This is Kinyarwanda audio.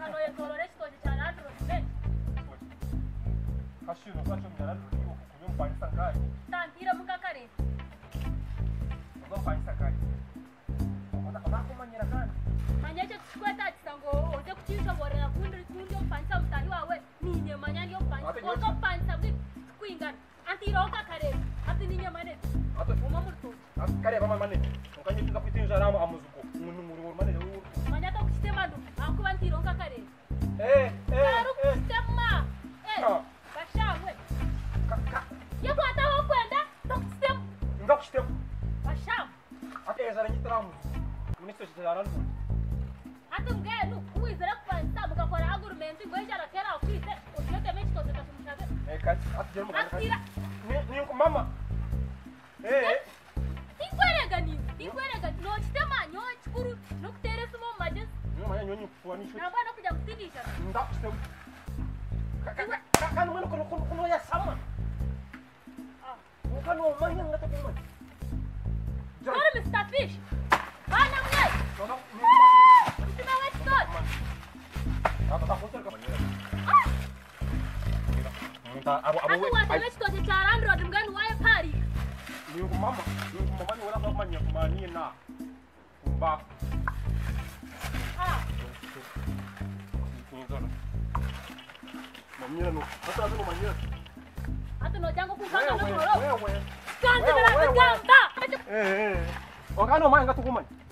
kano yetorore chitoje charandro ne. Kashino kacho mjarandro kiwo kunyumfanyisa ngayo. Tantira mukakare. Uzomfanyisa ngayo. Abakumanyira kandi. Manyeche chikweta chisango oze kuchishongorera kundi omfanyisa mutari wawe ninye manya ndiyo mfanyisa. Ozo mfanyisa kwingana. Antiroka kare. Ati ninye mane. Uma murto. Kare mama mane. Ukanyitiza kwitinja ramo amuzuko. Umuntu mane uru. Manya to kuchitemando. Akuba antiroka kare. Karu kuchitema. Bashamwe. Yego ataho kwenda to kuchitema. Nga kuchitema. Basham. Ateza ranyitiramu. Ministro chitarandro. Atu ngenu kuizera kupanta mukakora agurumenti ngojara kera ofite ujote mechi koze kasumushave. Kati atjero mukaka. Atira. Ni mama. Ingwerega no chitema nyo chikuru no kutere sumo majes. Manya nyonyi kufuanisha. Na bwana kuja kutindisha. Nda kuchitema. Kakanu mwana kono ya sama. Ukano manya ngata kumani. Jora Mr. Fish. Bana mwe. No. Usimewe stone. Apa konser ka manya. Aku watewe chitoje charandro adumgani wae pari. Ni mama ni wala manya kumani na. Kumba. Mamia no. Hata no manya. Atu no jango kupanga no koro. Wewe. Kanta na kanta. Wakano manya ngatukumani.